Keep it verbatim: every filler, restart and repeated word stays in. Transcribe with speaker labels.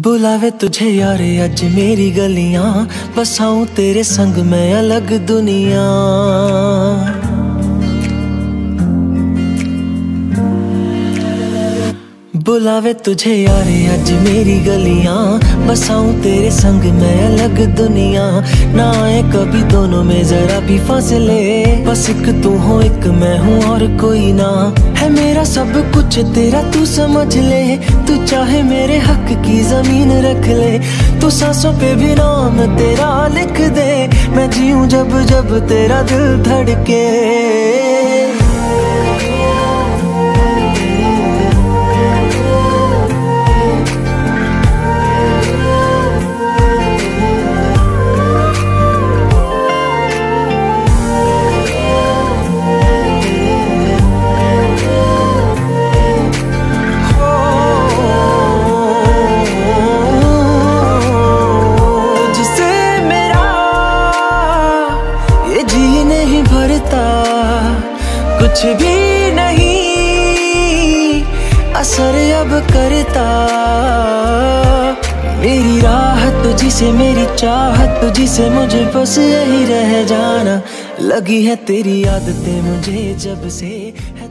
Speaker 1: बुलावे तुझे यारे अज मेरी गलियां, बसाऊं तेरे संग मैं अलग दुनिया। बुलावे तुझे यारे अज मेरी गलियां, बसाऊं तेरे संग मैं अलग दुनिया। ना आए कभी दोनों में जरा भी फासले, बस एक तू हो एक मैं हूँ और कोई ना। है मेरा सब कुछ तेरा तू समझ ले, तू चाहे मेरे हक की जमीन रख ले। तू सांसों पे भी नाम तेरा लिख दे, मैं जीऊं जब जब तेरा दिल धड़के। कुछ भी नहीं असर अब करता, मेरी राह तुझी से मेरी चाहत तुझी से, मुझे बस यही रह जाना। लगी है तेरी आदतें मुझे जब से।